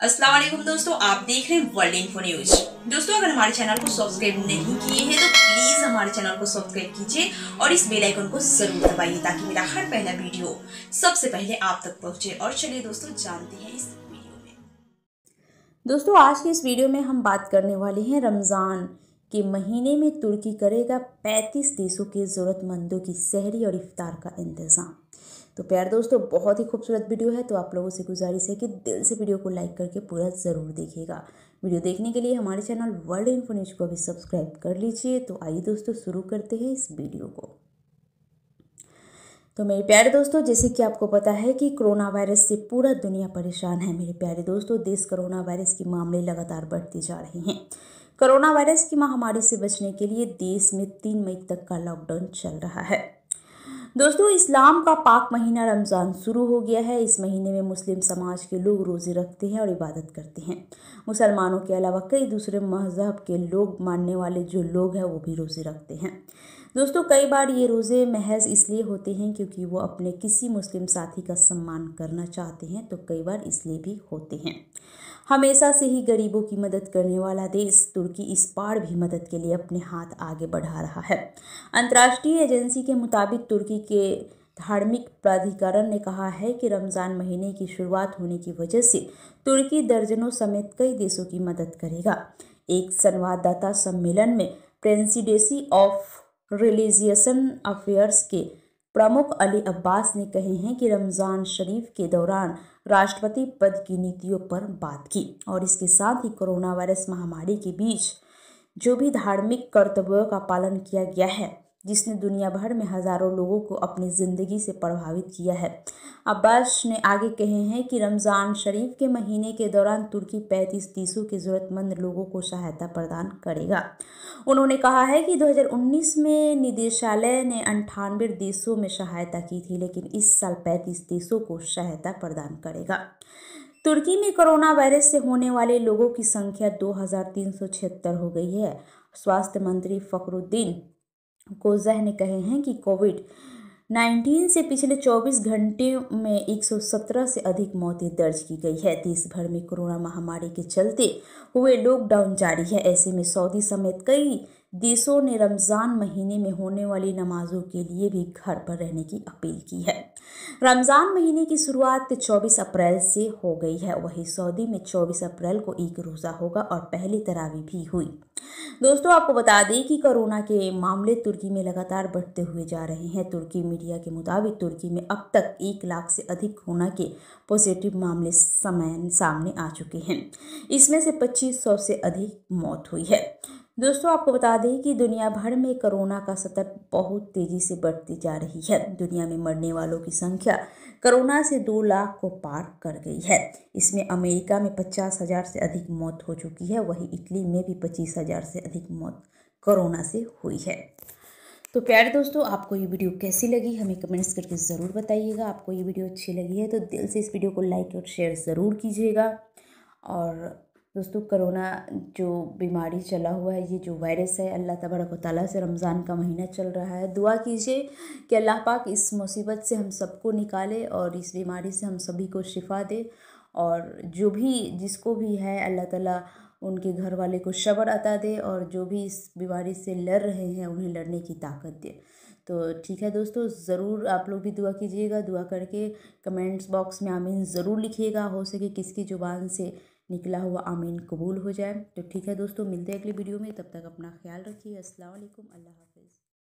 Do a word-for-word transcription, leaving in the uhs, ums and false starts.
अस्सलाम वालेकुम दोस्तों, आप देख रहे हैं वर्ल्ड इन्फो न्यूज। दोस्तों, अगर हमारे चैनल को सब्सक्राइब नहीं किए हैं तो प्लीज हमारे चैनल को सब्सक्राइब कीजिए और इस बेल आइकन को जरूर दबाइए ताकि मेरा हर पहला वीडियो सबसे पहले आप तक पहुंचे। और चलिए दोस्तों, जानते हैं इस वीडियो में। दोस्तों, आज की इस वीडियो में हम बात करने वाले हैं रमज़ान के महीने में तुर्की करेगा पैंतीस देशों के ज़रूरतमंदों की सहरी और इफ्तार का इंतज़ाम। तो प्यार दोस्तों, बहुत ही खूबसूरत वीडियो है, तो आप लोगों से गुजारिश है कि दिल से वीडियो को लाइक करके पूरा ज़रूर देखिएगा। वीडियो देखने के लिए हमारे चैनल वर्ल्ड इन्फो न्यूज को अभी सब्सक्राइब कर लीजिए। तो आइए दोस्तों, शुरू करते हैं इस वीडियो को। तो मेरे प्यारे दोस्तों, जैसे कि आपको पता है कि कोरोना वायरस से पूरा दुनिया परेशान है। मेरे प्यारे दोस्तों, देश कोरोना वायरस के मामले लगातार बढ़ते जा रहे हैं। कोरोना वायरस की महामारी से बचने के लिए देश में तीन मई तक का लॉकडाउन चल रहा है। दोस्तों, इस्लाम का पाक महीना रमज़ान शुरू हो गया है। इस महीने में मुस्लिम समाज के लोग रोज़े रखते हैं और इबादत करते हैं। मुसलमानों के अलावा कई दूसरे मज़हब के लोग मानने वाले जो लोग हैं वो भी रोज़े रखते हैं। दोस्तों, कई बार ये रोज़े महज इसलिए होते हैं क्योंकि वो अपने किसी मुस्लिम साथी का सम्मान करना चाहते हैं, तो कई बार इसलिए भी होते हैं। हमेशा से ही गरीबों की मदद करने वाला देश तुर्की इस बार भी मदद के लिए अपने हाथ आगे बढ़ा रहा है। अंतर्राष्ट्रीय एजेंसी के मुताबिक तुर्की के धार्मिक प्राधिकरण ने कहा है कि रमज़ान महीने की शुरुआत होने की वजह से तुर्की दर्जनों समेत कई देशों की मदद करेगा। एक संवाददाता सम्मेलन में प्रेसिडेंसी ऑफ रिलीजियसन अफेयर्स के प्रमुख अली अब्बास ने कहे हैं कि रमज़ान शरीफ के दौरान राष्ट्रपति पद की नीतियों पर बात की और इसके साथ ही कोरोना वायरस महामारी के बीच जो भी धार्मिक कर्तव्यों का पालन किया गया है, जिसने दुनिया भर में हजारों लोगों को अपनी ज़िंदगी से प्रभावित किया है। अब्बास ने आगे कहे हैं कि रमज़ान शरीफ के महीने के दौरान तुर्की पैंतीस देशों के ज़रूरतमंद लोगों को सहायता प्रदान करेगा। उन्होंने कहा है कि दो हज़ार उन्नीस में निदेशालय ने अंठानवे देशों में सहायता की थी, लेकिन इस साल पैंतीस देशों को सहायता प्रदान करेगा। तुर्की में कोरोना वायरस से होने वाले लोगों की संख्या दो हज़ार तीन सौ छिहत्तर हो गई है। स्वास्थ्य मंत्री फखरुद्दीन कोज़ह ने कहे हैं कि कोविड उन्नीस से पिछले चौबीस घंटे में एक सौ सत्रह से अधिक मौतें दर्ज की गई है। देश भर में कोरोना महामारी के चलते हुए लॉकडाउन जारी है। ऐसे में सऊदी समेत कई देशों ने रमज़ान महीने में होने वाली नमाजों के लिए भी घर पर रहने की अपील की है। रमज़ान महीने की शुरुआत चौबीस अप्रैल से हो गई है। वहीं सऊदी में चौबीस अप्रैल को एक रोज़ा होगा और पहली तरावी भी हुई। दोस्तों, आपको बता दें कि कोरोना के मामले तुर्की में लगातार बढ़ते हुए जा रहे हैं। तुर्की मीडिया के मुताबिक तुर्की में अब तक एक लाख से अधिक कोरोना के पॉजिटिव मामले समय सामने आ चुके हैं। इसमें से पच्चीस सौ से अधिक मौत हुई है। दोस्तों, आपको बता दें कि दुनिया भर में कोरोना का स्तर बहुत तेजी से बढ़ती जा रही है। दुनिया में मरने वालों की संख्या कोरोना से दो लाख को पार कर गई है। इसमें अमेरिका में पचास हजार से अधिक मौत हो चुकी है। वहीं इटली में भी पच्चीस हजार से अधिक मौत कोरोना से हुई है। तो प्यारे दोस्तों, आपको ये वीडियो कैसी लगी हमें कमेंट्स करके ज़रूर बताइएगा। आपको ये वीडियो अच्छी लगी है तो दिल से इस वीडियो को लाइक और शेयर ज़रूर कीजिएगा। और दोस्तों, कोरोना जो बीमारी चला हुआ है, ये जो वायरस है, अल्लाह तबारक व तआला से रमज़ान का महीना चल रहा है, दुआ कीजिए कि अल्लाह पाक इस मुसीबत से हम सबको निकाले और इस बीमारी से हम सभी को शिफा दे। और जो भी जिसको भी है, अल्लाह ताला उनके घर वाले को सब्र अता दे और जो भी इस बीमारी से लड़ रहे हैं उन्हें लड़ने की ताकत दे। तो ठीक है दोस्तों, ज़रूर आप लोग भी दुआ कीजिएगा। दुआ करके कमेंट्स बॉक्स में आमीन ज़रूर लिखिएगा। हो सके किसकी ज़ुबान से निकला हुआ आमीन कबूल हो जाए। तो ठीक है दोस्तों, मिलते हैं अगली वीडियो में। तब तक अपना ख्याल रखिए। अस्सलाम वालेकुम, अल्लाह हाफ़िज़।